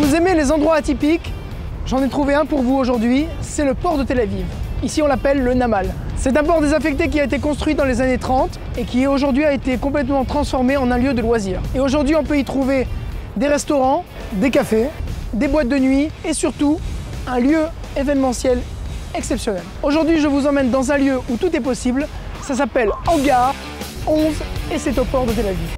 vous aimez les endroits atypiques, j'en ai trouvé un pour vous aujourd'hui, c'est le port de Tel Aviv. Ici on l'appelle le Namal. C'est un port désaffecté qui a été construit dans les années 30 et qui aujourd'hui a été complètement transformé en un lieu de loisirs. Et aujourd'hui on peut y trouver des restaurants, des cafés, des boîtes de nuit et surtout un lieu événementiel exceptionnel. Aujourd'hui je vous emmène dans un lieu où tout est possible, ça s'appelle Hangar 11 et c'est au port de Tel Aviv.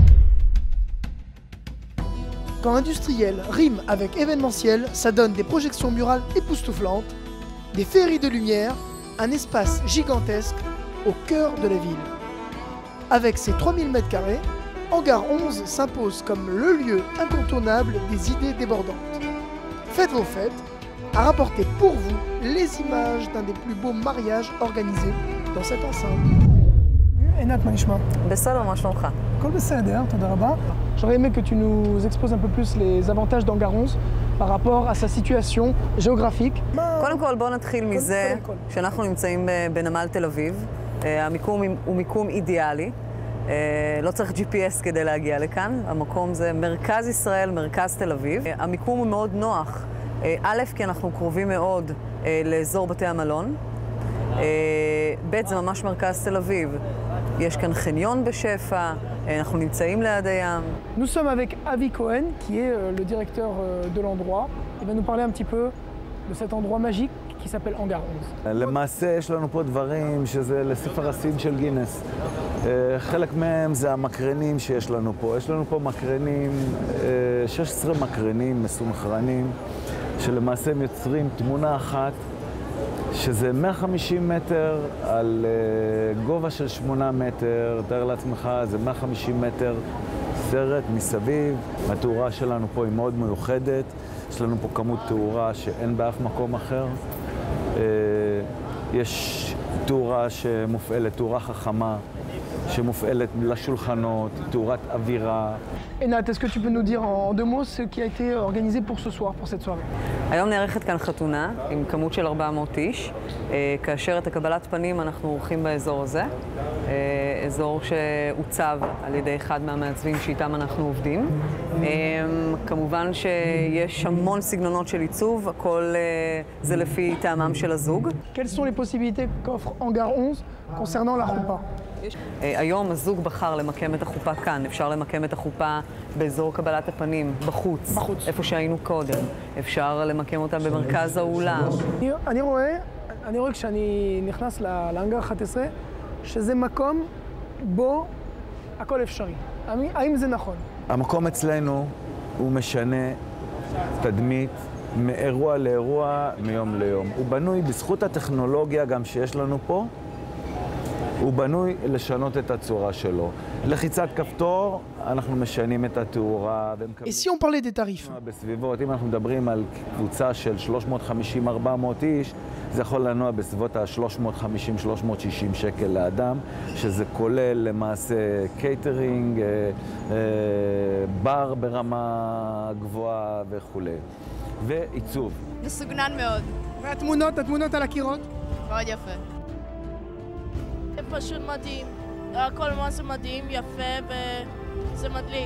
Quand industriel rime avec événementiel, ça donne des projections murales époustouflantes, des féeries de lumière, un espace gigantesque au cœur de la ville. Avec ses 3000 m², Hangar 11 s'impose comme le lieu incontournable des idées débordantes. Faites vos fêtes, à rapporter pour vous les images d'un des plus beaux mariages organisés dans cette enceinte. עינת, מה נשמע? בסדר, מה שלומך? הכל בסדר, תודה רבה. J'aurais aimé que tu nous exposes un peu plus les avantages d'Hangar 11 par rapport à sa situation géographique. קודם כל, בואו נתחיל מזה שאנחנו נמצאים בנמל תל אביב. המיקום הוא מיקום אידיאלי. לא צריך GPS כדי להגיע לכאן. המקום זה מרכז ישראל, מרכז תל אביב. המיקום הוא מאוד נוח. א', כי אנחנו קרובים מאוד לאזור בתי המלון. ב', זה ממש מרכז תל אביב. יש כאן חניון בשפע, אנחנו נמצאים ליד הים. Nous sommes avec Avi Cohen, qui est le directeur de l'endroit. Il va nous parler un petit peu de cet endroit magique qui s'appelle Hangar 11. למעשה יש לנו פה דברים שזה לספר השיאים של גינס. חלק מהם זה המקרנים שיש לנו פה. יש לנו פה מקרנים, 16 מקרנים מסונכרנים, שלמעשה הם יוצרים תמונה אחת, שזה 150 מטר על גובה של 8 מטר, תאר לעצמך, זה 150 מטר סרט מסביב. התאורה שלנו פה היא מאוד מיוחדת, יש לנו פה כמות תאורה שאין באף מקום אחר. יש תאורה שמופעלת, תאורה חכמה, שמופעלת לשולחנות, תאורת אווירה. Enat, est-ce que tu peux nous dire en deux mots ce qui a été organisé pour ce soir, pour cette soirée? היום נערכת כאן חתונה עם כמות של 400 איש, כאשר את הקבלת פנים אנחנו עורכים באזור הזה, אזור שעוצב על ידי אחד מהמעצבים שאיתם אנחנו עובדים. כמובן שיש המון סגנונות של עיצוב, הכל זה לפי טעמם של הזוג. Quelles sont les possibilités qu'offre Hangar 11 concernant la choupa? היום הזוג בחר למקם את החופה כאן. אפשר למקם את החופה באזור קבלת הפנים, בחוץ, איפה שהיינו קודם. אפשר למקם אותה במרכז האולם. אני רואה כשאני נכנס להנגר 11, שזה מקום בו הכל אפשרי. האם זה נכון? המקום אצלנו הוא משנה תדמית מאירוע לאירוע, מיום ליום. הוא בנוי בזכות הטכנולוגיה גם שיש לנו פה, הוא בנוי לשנות את הצורה שלו. לחיצת כפתור, אנחנו משנים את התאורה. Et si on parlait des tarifs? בסביבות, אם אנחנו מדברים על קבוצה של 350-400 איש, זה יכול לנוע בסביבות ה-350-360 שקל לאדם, שזה כולל למעשה קייטרינג, בר ברמה גבוהה וכו'. ועיצוב. מסוגנן מאוד. והתמונות על הקירות? מאוד יפה. זה פשוט מדהים. הכל מה זה מדהים, יפה וזה מדליק.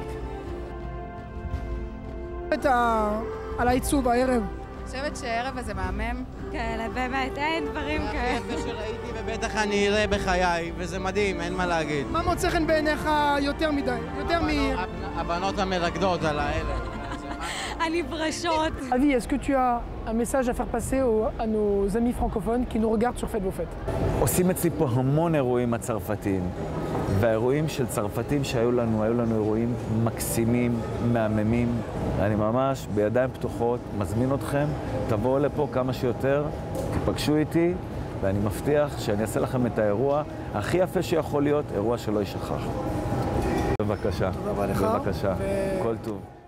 על העיצוב הערב. אני חושבת שהערב הזה מהמם. כאלה, באמת, אין דברים כאלה. זה שראיתי ובטח אני אראה בחיי, וזה מדהים, אין מה להגיד. מה מוצא חן בעיניך יותר מדי? יותר הבנות המרקדות על האלה. הנברשות. Avi, est-ce que tu as un message à faire passer à nos amis francophones qui nous regardent sur Faites vos fêtes? עושים אצלי פה המון אירועים הצרפתיים, והאירועים של צרפתים שהיו לנו אירועים מקסימים, מהממים. אני ממש בידיים פתוחות, מזמין אתכם, תבואו לפה כמה שיותר, תיפגשו איתי, ואני מבטיח שאני אעשה לכם את האירוע הכי יפה שיכול להיות, אירוע שלא יישכח. בבקשה. תודה רבה לך. בבקשה. כל טוב.